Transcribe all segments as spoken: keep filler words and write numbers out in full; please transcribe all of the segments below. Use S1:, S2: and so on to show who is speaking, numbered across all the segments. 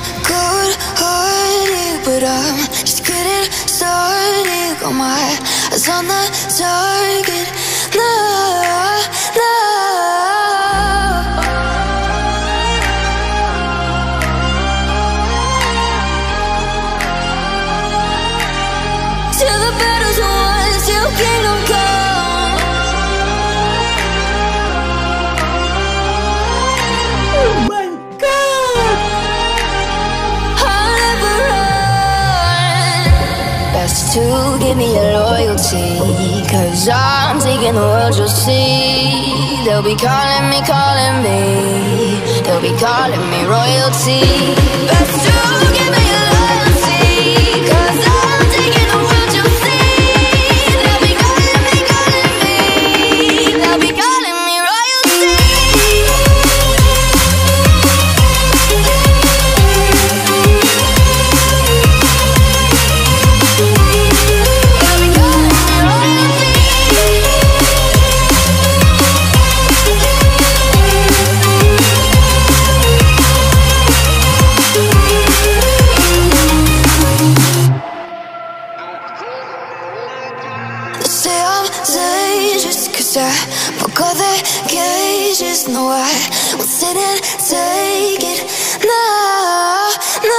S1: good-hearted, but I'm just getting started. Got my eyes on the target. No, no. Till the battle's won, till kingdom come.
S2: Oh my God!
S1: I'll never run. Best to give me your loyalty, 'cause I'm taking the world, you'll see. They'll be calling me, calling me. They'll be calling me royalty. Best to give me your loyalty, 'cause I'm taking the world, you'll see. They'll be calling me, calling me. They'll be calling me royalty. They say I'm dangerous 'cause I broke all their cages. No, I won't sit and take it. No, no.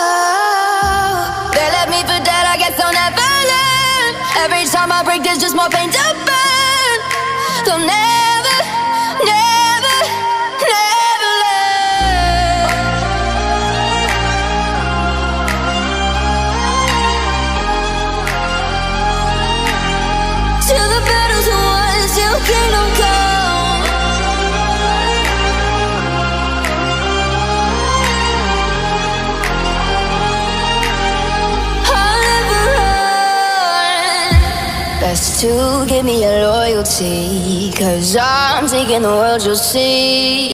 S1: They left me for dead, I guess I'll never learn. Every time I break, there's just more pain to burn. They'll never, never, never learn. Till the battle's won, till kingdom come. I'll never run. Best to give me your loyalty, 'cause I'm taking the world, you'll see.